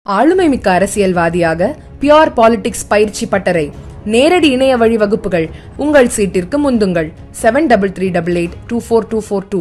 ஆளுமை மிக்க அரசியல்வாதியாக பியோர் பாலிடிக்ஸ் பயிற்சி பட்டறை, நேரடி இணைய வழி வகுப்புகள். உங்கள் சீட்டிற்கு முந்துங்கள். 7338824242.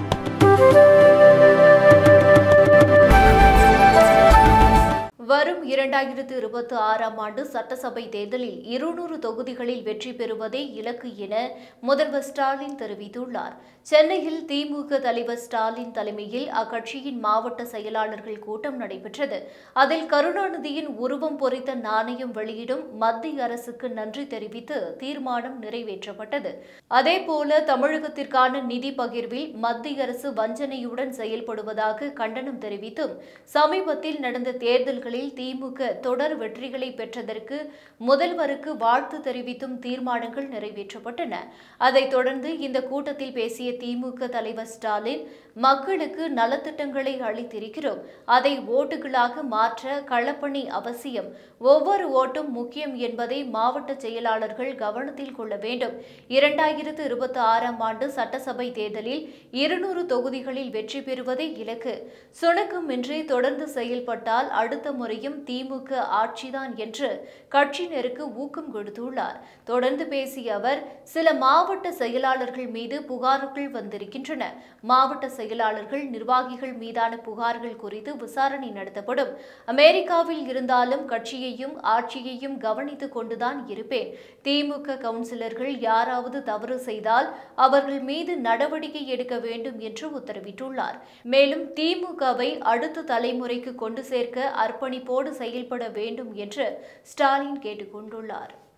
வரும் 2026ஆம் ஆண்டு சட்டசபை தேர்தலில் 200 தொகுதிகளில் வெற்றி பெறுவதே இலக்கு என முதல்வர் ஸ்டாலின் தெரிவித்துள்ளார். சென்னையில் திமுக தலைவர் ஸ்டாலின் தலைமையில் அக்கட்சியின் மாவட்ட செயலாளர்கள் கூட்டம் நடைபெற்றது. அதில் கருணாநிதியின் உருவம் பொறித்த நாணயம் வெளியிடும் மத்திய அரசுக்கு நன்றி தெரிவித்து தீர்மானம் நிறைவேற்றப்பட்டது. அதேபோல தமிழகத்திற்கான நிதி பகிர்வில் மத்திய அரசு வஞ்சனையுடன் செயல்படுவதாக கண்டனம் தெரிவித்தும், சமீபத்தில் நடந்த தேர்தல்களில் திமுக தொடர் வெற்றிகளை பெற்றதற்கு முதல்வருக்கு வாழ்த்து தெரிவித்தும் தீர்மானங்கள் நிறைவேற்றப்பட்டன. அதைத் தொடர்ந்து இந்த கூட்டத்தில் பேசிய திமுக தலைவர் ஸ்டாலின், மக்களுக்கு நலத்திட்டங்களை அளித்திருக்கிறோம், அதை ஓட்டுகளாக மாற்ற களப்பணி அவசியம், ஒவ்வொரு ஓட்டும் முக்கியம் என்பதை மாவட்ட செயலாளர்கள் கவனத்தில் கொள்ள வேண்டும். 2026ஆம் ஆண்டு சட்டசபை தேர்தலில் 200 தொகுதிகளில் வெற்றி பெறுவதே இலக்கு, சுணக்கமின்றி தொடர்ந்து செயல்பட்டால் அடுத்த முறையும் திமுக ஆட்சிதான் என்று கட்சியினருக்கு ஊக்கம் கொடுத்துள்ளார். தொடர்ந்து பேசிய அவர், சில மாவட்ட செயலாளர்கள் மீது புகார்கள் வந்திருக்கின்றன. மாவட்ட செயலாளர்கள், நிர்வாகிகள் மீதான புகார்கள் குறித்து விசாரணை நடத்தப்படும். அமெரிக்காவில் இருந்தாலும் கட்சியையும் ஆட்சியையும் கவனித்துக் கொண்டுதான் இருப்பேன். திமுக கவுன்சிலர்கள் யாராவது தவறு செய்தால் அவர்கள் மீது நடவடிக்கை எடுக்க வேண்டும் என்று உத்தரவிட்டுள்ளார். மேலும் திமுகவை அடுத்த தலைமுறைக்கு கொண்டு சேர்க்க அர்ப்பணிப்போடு செயல்பட வேண்டும் என்று ஸ்டாலின் கேட்டுக் கொண்டுள்ளார்.